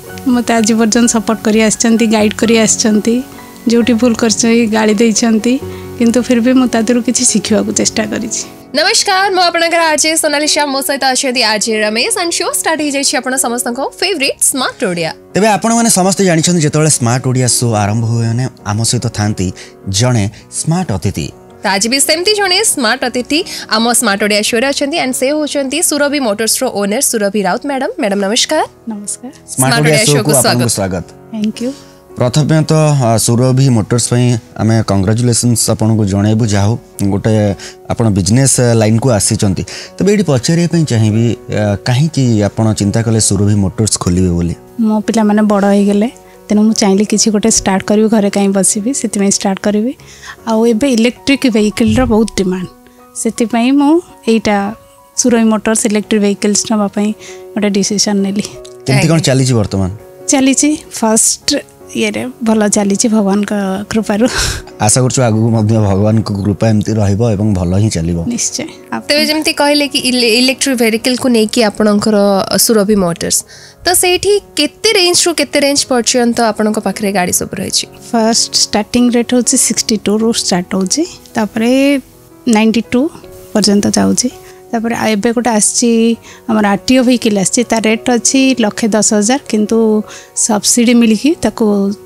मत आज पर्यटन सपोर्ट कर गाइड कर जोटी भूल कर गाड़ी देती किंतु फिर भी मुझे किसी शिखा चेष्टा करी। नमस्कार मु आपनकर आज सोनालिशा मो सहित अच्छे आज रमेश एंड शो स्टार्ट हो जाए अपन समस्त फेवरेट स्मार्ट ओडिया। तेबे आपण माने समस्त जानिछन जेतोले स्मार्ट ओडिया शो आरंभ होने आम सहित थांती जणे स्मार्ट अतिथि। आज भी सेमती जणे स्मार्ट अतिथि आम स्मार्ट ओडिया शो रे अछंती एंड से होचंती सुरभि मोटर्स रो ओनर सुरभि राउत मैडम नमस्कार। नमस्कार स्मार्ट ओडिया शो को आपनको स्वागत। Thank you. प्रथम तो सुरभि मोटर्स आम कंग्राचुलेसन्स आपन को जनइबू जाऊ गोटे आपण बिजनेस लाइन को आसीचंती। तबे एडी पचारे चाहिए कहीं आपण चिंता कले सुरभि मोटर्स खोलिबे बोली। मो पिला माने बड़ हो गले तेणु मुझे चाहिए किसी गोटे स्टार्ट करी घरे कहीं बसबी से स्टार्ट करी आउ एबे इलेक्ट्रिक व्हीकल रो बहुत डिमांड से मुझा सुरभि मोटर्स इलेक्ट्रिक व्हीकल्स नापी गोटे डिसीजन नेली। केमती कोन चली वर्तमान चली फर्स्ट ये भल चली भगवान का कृपारू आशा करछु आगु मध्य भगवान को कृपा एमती रहइबो एवं भल ही चलिबो निश्चय। तबे जेमती कहले कि इलेक्ट्रिक व्हीकल को नेकी आपनकर सुरभि मोटर्स तो सेठी केते रेंज रो केते रेंज पर्यंत आपनक पाखरे गाड़ी सब रहै छी। फर्स्ट स्टार्टिंग रेट होची 62 रो स्टार्ट होची तापरे 92 पर्यंत जाउची तापर एबे गोटे आमर आरटीओ व्हीकल आसी तार रेट अच्छी 1,10,000 किंतु सब्सिडी मिलिकी ताको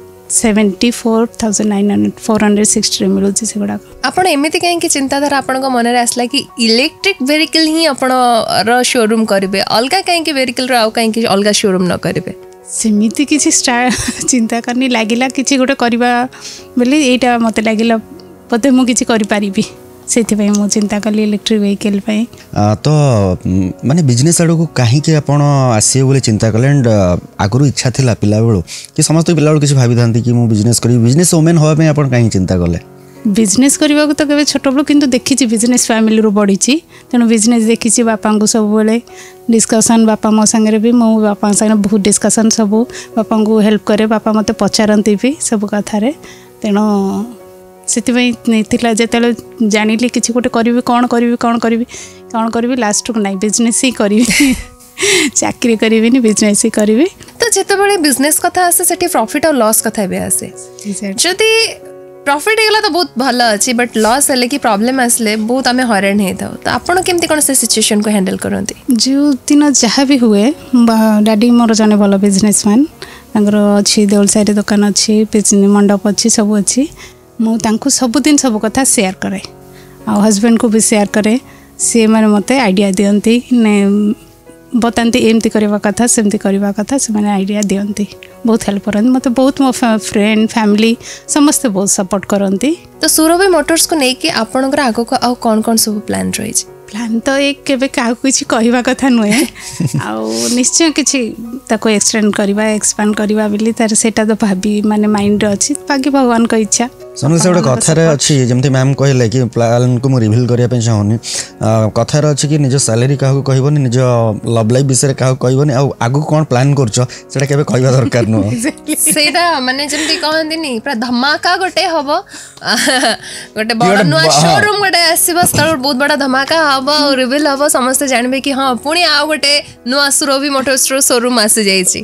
74,460 मिलूँ से गुड़ा। आपण एमती कहीं चिंताधारा आपण मन में आसला कि इलेक्ट्रिक व्हीकल ही आपण शोरूम करेंगे अलग कहीं व्हीकल कहीं अलग शोरूम न करेंगे सेमती किसी चिंता करनी लगिला कि गोटे करवा बोली यहाँ मत लगिला बोधे मुझे करी से चिंता कली इलेक्ट्रिक व्हीकल तो माने बिजनेस आड़ को कहीं आसे बोले चिंता कले एंड आगुरी इच्छा थिला पिला बेलू कि समस्त पिला बेलू किसी भाभी था कि मु बिजनेस करी बिजनेस वुमेन होबे आपण कहीं चिंता कले बिजनेस करने को तो कभी छोट बेलू किंतु देखी बिजनेस फैमिली रू बढ़ी तेणु बिजनेस देखी बापा को सब बेले डिस्कसन बापा मो सांगे भी मो बापा सांगे बहुत डिस्कसन सब बापा को हेल्प करे बापा मत पचारती भी सब कथार तेणु से जिते जानिली किसी गोटे करी कौन करी लास्ट को नहीं बिजनेस ही करी चाकरी करी बिजनेस ही करी। तो जिते बिजनेस कथा आसे सेठी प्रॉफिट और लॉस कथा भी आसे जदि प्रॉफिट होगा तो बहुत भल अच्छी बट लॉस है कि प्रॉब्लम आसले बहुत आम हरान होता तो आपड़ केमती कौन से सिचुएशन को हैंडल करते जो दिन जहाँ भी हुए डैडी मोर जने भल बिजनेसमैन अच्छी देउलसाई दुकान अच्छी मंडप अच्छी सब अच्छी मुझे सबुदिन सब कथा शेयर करे आ हस्बैंड को भी शेयर करे सी मैंने मत आइडिया दियंती ने बताती एमती करवा कथा सेमती करवा कथा से मैंने आइडिया दियंती बहुत हेल्प करते मत बहुत मो फ्रेंड फैमिली समस्ते बहुत सपोर्ट करती। तो सुरभि मोटर्स को लेकिन आपणकर आगो को आउ कौन कौन सब प्लान रही प्लान तो एक केबे का किसी कहवा कथा नुहे आउ निश्चय किसी ताको एक्सटेंड करवा एक्सपांड करवा बोली तार सेटा तो भाभी माने माइंड अच्छी बाकी भगवान को इच्छा सुन से गोटे कथार अच्छी जमती मैम कहले कि प्लान को मुझे रिवील करने चाहूनी कथार अच्छी कि निज सैलरी क्या कहबनी निज लव लाइफ विषय क्या कहबनी आगु कौन प्लान करछा केबे कहबा दरकार नुह सेटा माने जमती कहंदिनी पूरा धमाका गोटे हबो गोटे बड़ नुआ शोरूम गोटे आसीबो स्टार बहुत बड़ा धमाका हबो रिवील हबो समस्त जानबे कि हां पुणी आ गोटे नुआ सुरभि मोटर्स रो शोरूम आसी जाईची।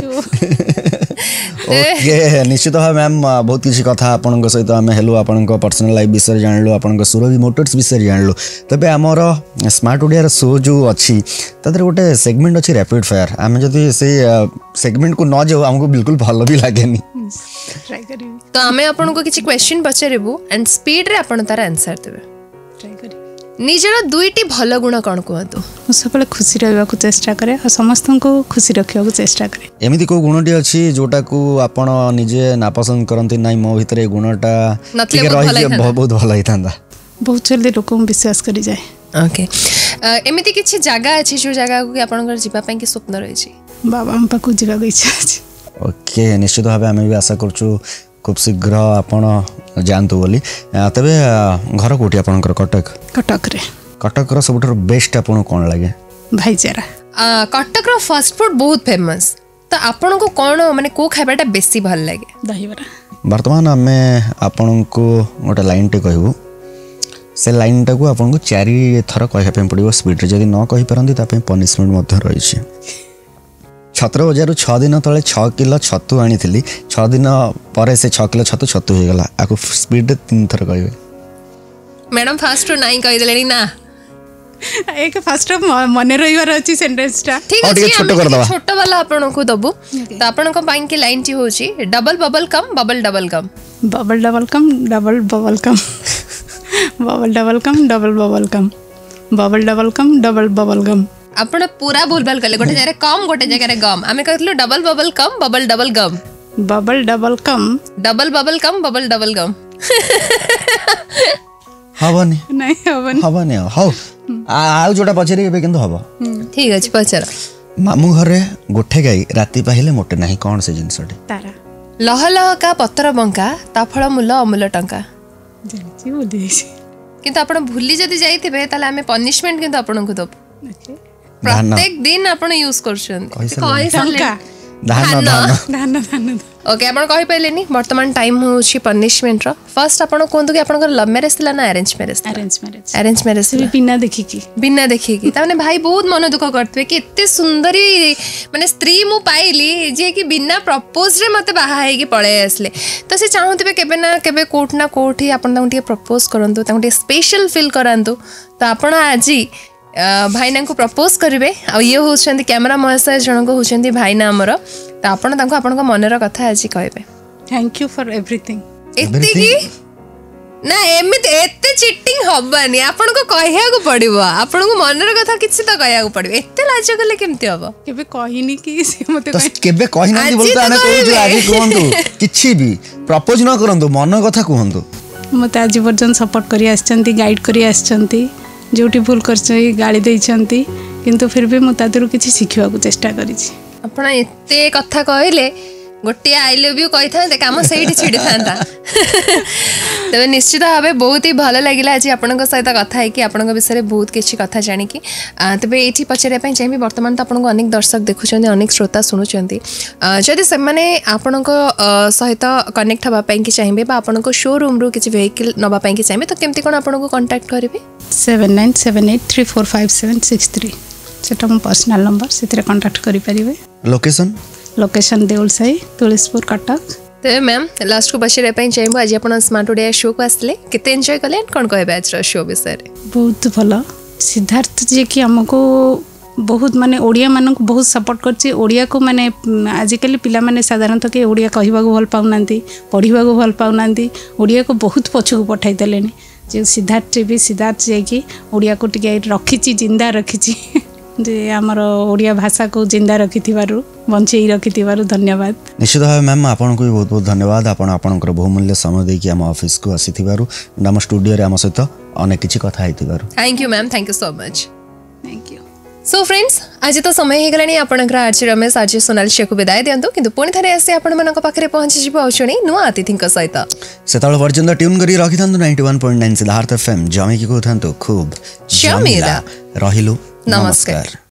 ओके निश्चित भाव मैम बहुत किसी कथा आपन सहित आम हेलु आपण पर्सनल लाइफ विषय जानलु आपण सुरभि मोटर्स विषय जानलु तबे आमर स्मार्ट ओडिया शो जो अच्छी तादर गोटे सेगमेंट अच्छी रैपिड फायर आम जदि से सेगमेंट को न जाऊ हमको बिल्कुल भल भी लागेनी ट्राई करी तो आमे आपण को किछि क्वेश्चन पचारिबु एंड स्पीड रे आपण तार आंसर देबे ट्राई करी निजर दुईटी भल गुण कौन कहतु सब खुशी रहा चेष्टा करे और समस्त को खुशी रखा चेष्टा करे एमती को गुणटी अच्छी जोटा को आपण निजे नापसंद करती ना मो भीतर गुणटा बहुत भल होता बहुत जल्दी लोक विश्वास करी जाए। ओके एमती किछि जगह अच्छी जो जगह को आपनकर जीवा पई कि स्वप्न रही बाबा हम पाखु जीवा को इच्छा अछि। ओके निश्चित भाव आम भी आशा करछु खूब शीघ्र आपण जानतु बोली तबे घर कोठी आपनकर कटक रो सबुठ बेस्ट आपन कोन लागे भाईचारा कटक रो फास्ट फूड बहुत फेमस तो आपन को कोन माने को खाइबाटा बेसी भल लागे दहीबरा वर्तमान आमे आपन को गोटे लाइन टे कहबो से लाइन टा को आपन को 4 थर कहया पे पड़िबो स्पीड रे जदी न कहि परंती ता पे पनिशमेंट मध्य रही छी छत्र बजार 6 दिन तले 6 किलो छतु आनी 6 दिन पर से 6 किलो छतु हो गला आको स्पीड 3 थर कहबे मैडम फास्ट रो नहीं कहि देलेनी ना एक फास्ट मने रहिवार अछि सेंटेंस टा ठीक और अछि ଟିକେ छोटो कर दबा छोटो वाला आपन को दबु तो आपन को पाइन के लाइन टी होची double bubble gum bubble double gum bubble double gum double bubble gum bubble double gum double bubble gum bubble double gum double bubble gum आपण पूरा भूलभाल कले गोटे जगह कम गोटे जगह गम आमे कहतलो double bubble gum bubble double gum bubble double gum double bubble gum bubble double gum हबनी नहीं हबन हौ आउ जोटा पछरी एबे किंतु हबो ठीक अछि पचर मामू घरे गोठे गाई राती पाहिले मोटे नाही कोन से जिंसटे तारा लह लह का पत्र बंका ता फळ मूल अमूल टंका जानछि बोली किंतु आपण भूली जदी जाईथिबे ताले आमे पनिशमेंट किंतु आपण को दब ओके प्रत्येक दिन आपण यूज करछन टंका धान धान धान ओके आपण कहि पइलेनी वर्तमान टाइम होछि पनिशमेंट रो फर्स्ट आपण कोंतु कि आपण लव मैरिज थिला ना अरेंज मैरिज अरेंज मैरिज से बिना देखि की बिना देखि की ताने भाई बहुत मन दुख करतबे कि एते सुंदरी माने स्त्री मु पाइली जे कि बिना प्रपोज रे मते बाहा है कि पळे आसले तो से चाहूतिबे केबे ना केबे कोट ना कोठी आपण तांटी प्रपोज करंतु तांटी स्पेशल फील करंतु तो आपण आजी भाईना को प्रपोज करेंगे आ ये होउछंती कैमरा महाशय जनक होउछंती भाईना हमर तो आपण तांको आपण को मनर कथा आज कहबे थैंक यू फॉर एवरीथिंग एते की ना एमित एते चीटिंग हबनी आपण को कहया को पड़िबो आपण को मनर कथा किछि तो कहया को पड़िबो एते लाज गले केमति हबो केबे कहिनी कि से मते तो केबे कहिनांती बोलतो आने कहू आगे कहंतु किछि भी प्रपोज न करंतु मन कथा कहंतु मते आज पर्यंत सपोर्ट करी आछंती गाइड करी आछंती जोटी भूल करछई गाली दैछंती किंतु फिर भी मु तादरु किछि सिखिबा को चेष्टा करिछि आपण एते कथा कहले गोटे आई लव यू कही था काम से छिड़ी था तेज निश्चित भाव बहुत ही भल लगे आज आपण सहित कथा है आपण विषय में बहुत किसी कथा जाणिकी तेज ये पचारे चाहिए बर्तमान तो आपको अनेक दर्शक देखुं अनेक श्रोता शुणुंट जदि से आपण सहित कनेक्ट हाँपाई चाहिए आपण शोरूम रू किसी वेहिकल नापाई चाहिए तो केमती कौन आपको कंटाक्ट करेंगे 7978345763 सेटा मो पर्सनल नंबर से कंटाक्ट करें लोकेशन देउलसाई तुलसीपुर कटक तो मैम लास्ट को पचारे चाहिए आज आप स्मार्ट ओडिया शो को आसले केते एंजॉय कले कौन कहबे आज शो विषय बहुत भल सिद्धार्थ जी कि हमको बहुत माने ओडिया मानक बहुत सपोर्ट करछि ओडिया को माने आजिकल पिला माने साधारणतः के ओडिया कहबा को भल पाउनांती पढ़िबा को भल पाउनांती ओडिया को बहुत पछकु पठाई देलेनी जे सिद्धार्थ भी सिद्धार्थ जे कि ओडिया को टिके रखिछि जिंदा रखिछि जे आमर ओडिया भाषा को जिंदा रखि बंचई रखि धन्यवाद निश्चित भाव मैम आपन को भी बहुत बहुत धन्यवाद आपणकर बहुमूल्य समय देकी आम ऑफिस को आसी आम स्टूडियो रे आम सहित अनेक किछि कथा हेतिबारु thank you ma'am thank you so much thank you so friends आज तो समय हो गलानी आपनकर आज रमेश आज सोनाली को विदाय दियंतु किंतु पुणी थरे आसी आपण मानक पाखरे पहुंची जिवो औछणी नुआ अतिथिंक सहित सेताळ पर्यंत ट्यून करी रखिथांतु 91.9 सिद्धार्थ एफएम जमी की कहथांतु खूब जमीला रहिलु नमस्कार।